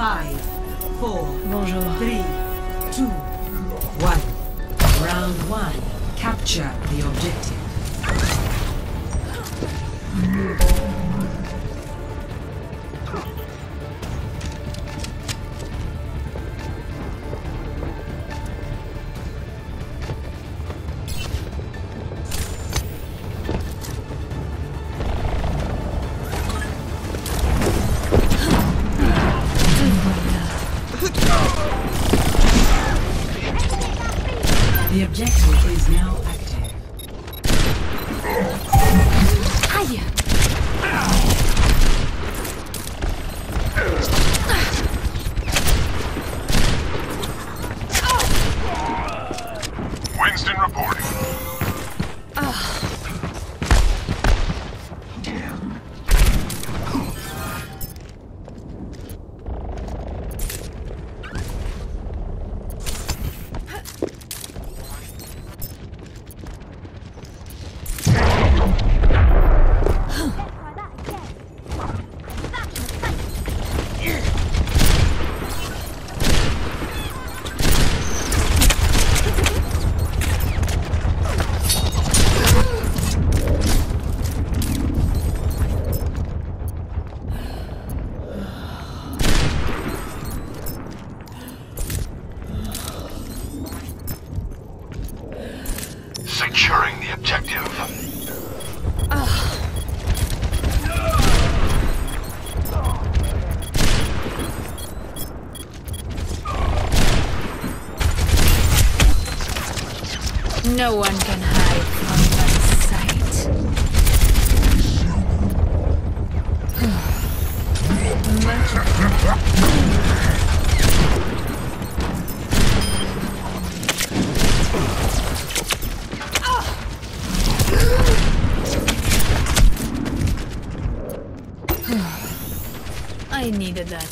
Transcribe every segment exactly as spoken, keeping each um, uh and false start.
Five, four, Bonjour. three, two, one. Round one. Capture the objective. The objective is now active. Aïe! Winston reporting. Securing the objective. No one can hide from my sight. I needed that.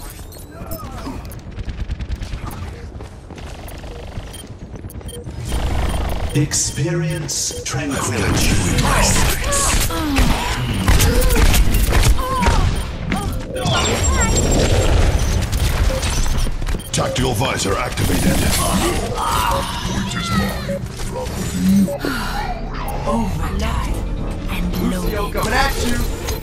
Experience tranquility with my sights. Tactical visor activated. Point is mine. Overload and loaded. Coming at you!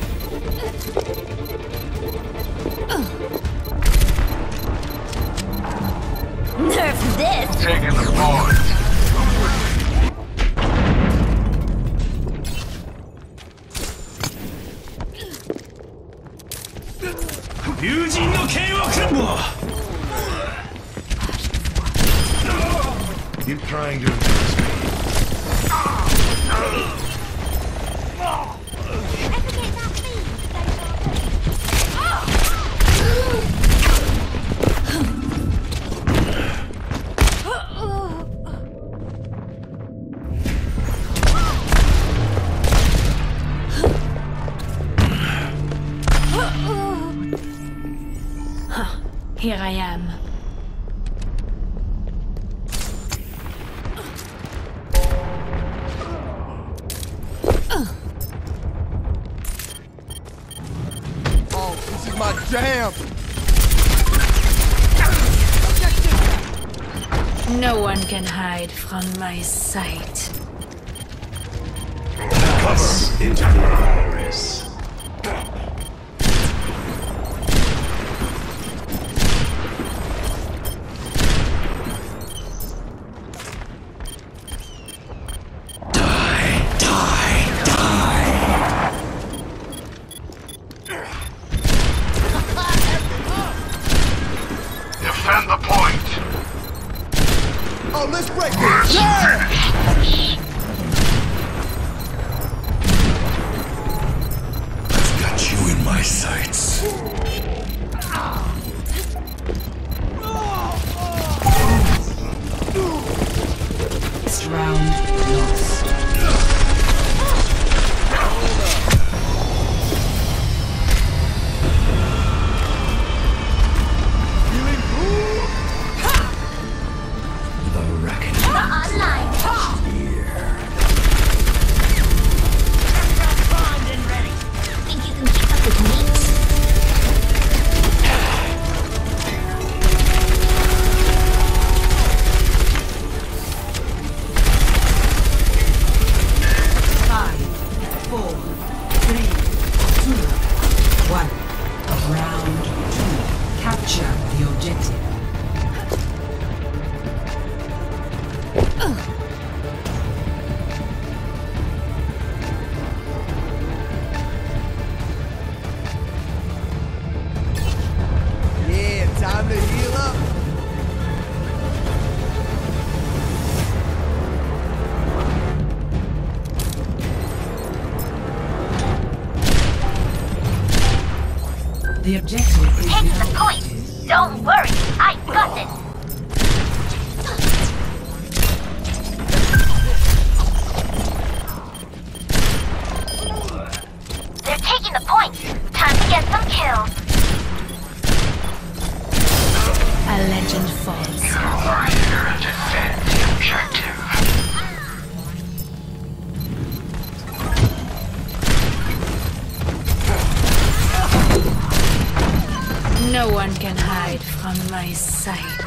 Nerf this! Taking the point. Keep trying to impress me. Here I am. Oh, this is my jam! No one can hide from my sight. Cover into the iris. Defend the point. Oh, let's break it! Yeah! I've got you in my sights. Next round lost. The reckoning. Online! The objective is Take the now point. Don't worry, I got this. They're taking the point. Time to get some kills. A legend falls. Over here and defend the objective. No one can hide from my sight.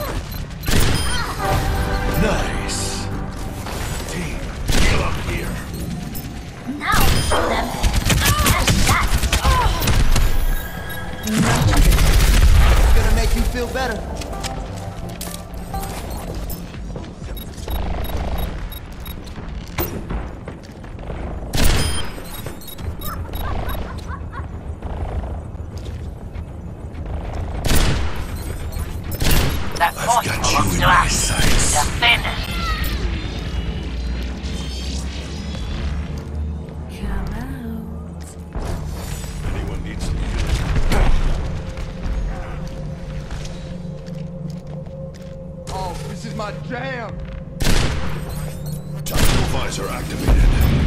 Nice. Team, get up here. Now show them. That's that. It's gonna make you feel better. That I've point got belongs you in to my us. sights. Defend it. Come out. Anyone needs some Oh, this is my jam. tactical visor activated.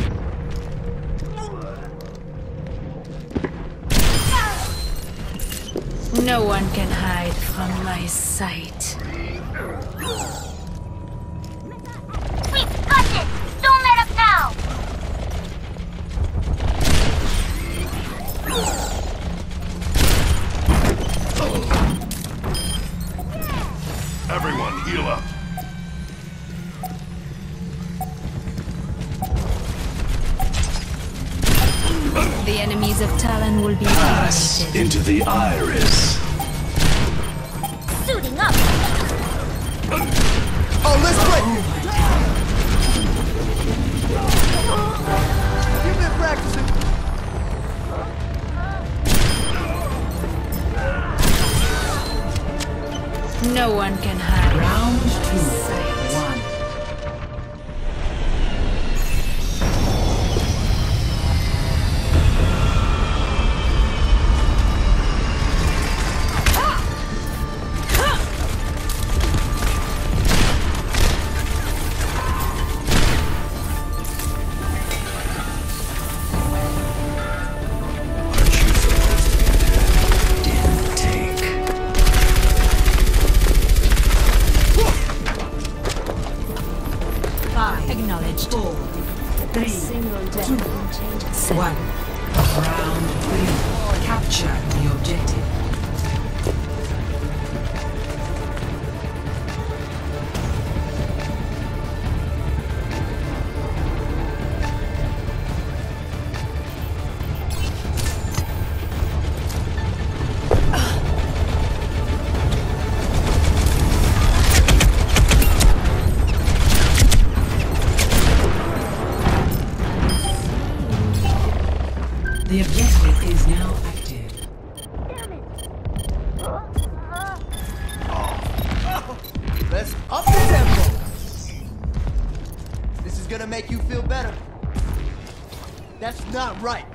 No one can hide from my sight. We've got this. Don't let up now. Everyone, heal up. The enemies of Talon will be Pass eliminated. into the iris. Suiting up. Oh, let's break it. You've been practicing. No one can hide round from my two. sight. One. Aren't you supposed to be dead? Didn't take. Five. Acknowledged. Four. Three. Single death can change it. Seven. One. Round three. Capture the objective. The objective is now active. Let's up the tempo. This is gonna make you feel better. That's not right.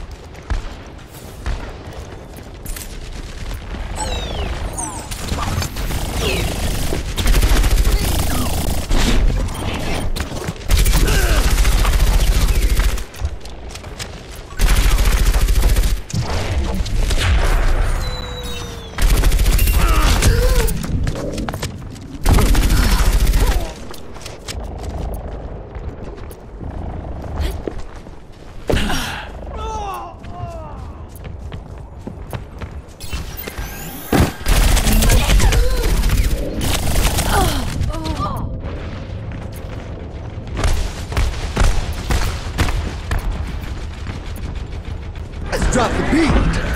Let's drop the beat.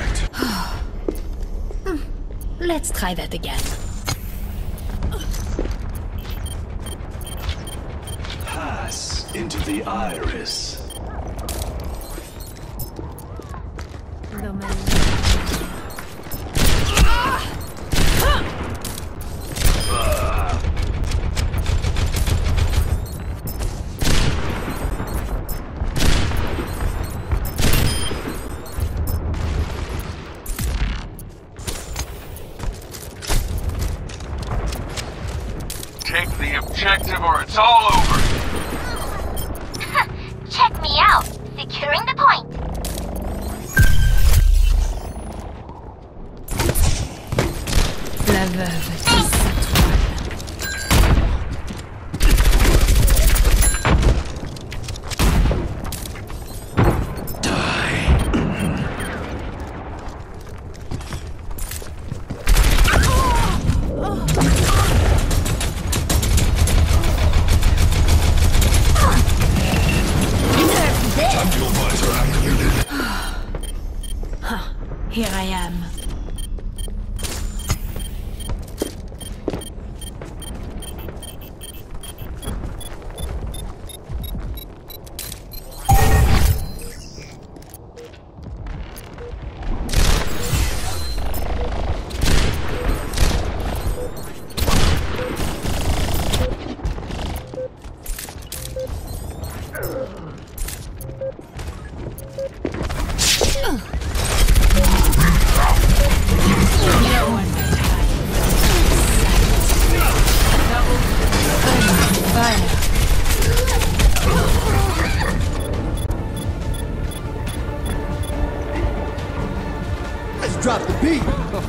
Let's try that again. Pass into the iris. Take the objective or it's all over. Check me out. Securing the point. La veuve tisse sa toile. Here I am. Let's drop the beat.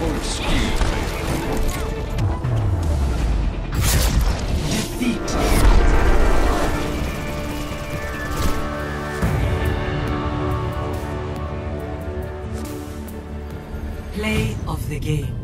Defeat. Play of the game.